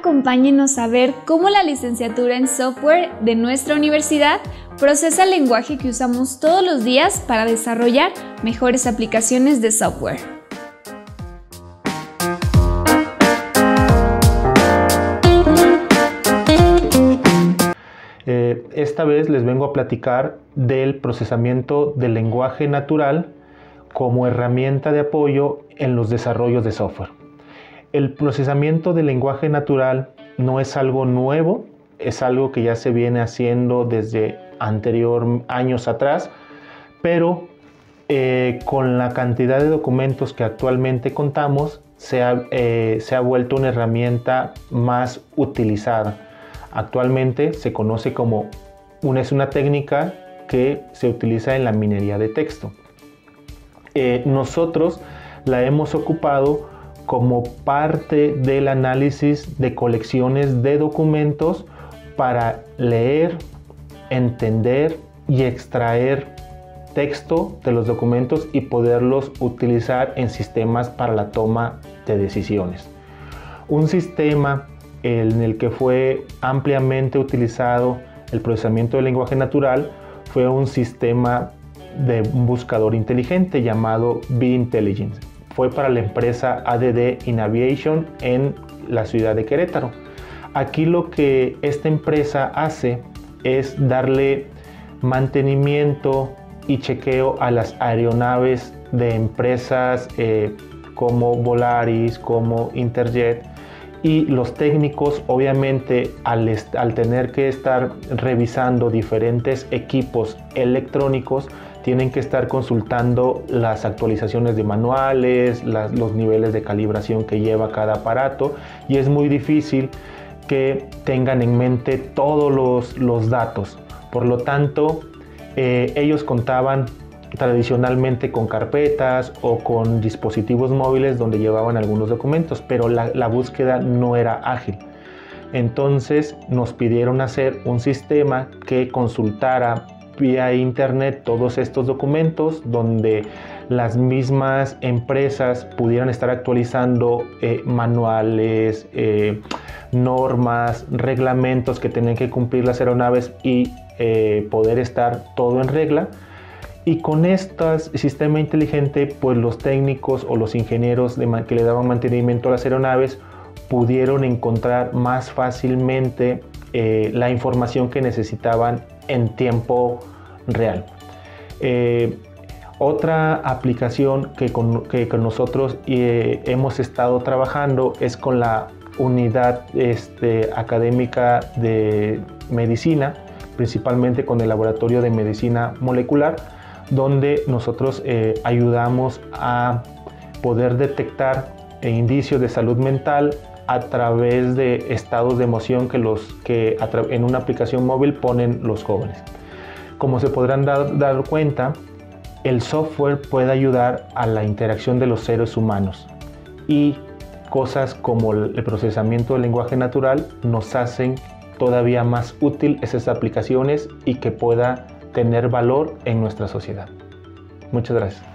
acompáñenos a ver cómo la licenciatura en software de nuestra universidad procesa el lenguaje que usamos todos los días para desarrollar mejores aplicaciones de software. Esta vez les vengo a platicar del procesamiento del lenguaje natural como herramienta de apoyo en los desarrollos de software. El procesamiento del lenguaje natural no es algo nuevo, es algo que ya se viene haciendo desde años atrás, pero con la cantidad de documentos que actualmente contamos, se ha vuelto una herramienta más utilizada. Actualmente se conoce como es una técnica que se utiliza en la minería de texto. Nosotros la hemos ocupado como parte del análisis de colecciones de documentos para leer, entender y extraer texto de los documentos y poderlos utilizar en sistemas para la toma de decisiones. Un sistema en el que fue ampliamente utilizado el procesamiento del lenguaje natural fue un sistema de un buscador inteligente llamado B-Intelligence. Fue para la empresa ADD Inaviation en la ciudad de Querétaro. Aquí lo que esta empresa hace es darle mantenimiento y chequeo a las aeronaves de empresas como Volaris, como Interjet, y los técnicos obviamente al tener que estar revisando diferentes equipos electrónicos tienen que estar consultando las actualizaciones de manuales, los niveles de calibración que lleva cada aparato, y es muy difícil que tengan en mente todos los datos. Por lo tanto, ellos contaban tradicionalmente con carpetas o con dispositivos móviles donde llevaban algunos documentos, pero la búsqueda no era ágil. Entonces nos pidieron hacer un sistema que consultara vía internet todos estos documentos, donde las mismas empresas pudieran estar actualizando manuales, normas, reglamentos que tenían que cumplir las aeronaves y poder estar todo en regla. Y con este sistema inteligente, pues los técnicos o los ingenieros que le daban mantenimiento a las aeronaves pudieron encontrar más fácilmente la información que necesitaban en tiempo real. Otra aplicación que con nosotros hemos estado trabajando es con la unidad académica de medicina, principalmente con el laboratorio de medicina molecular, donde nosotros ayudamos a poder detectar indicios de salud mental a través de estados de emoción que en una aplicación móvil ponen los jóvenes. Como se podrán dar cuenta, el software puede ayudar a la interacción de los seres humanos, y cosas como el procesamiento del lenguaje natural nos hacen todavía más útil esas aplicaciones y que pueda tener valor en nuestra sociedad. Muchas gracias.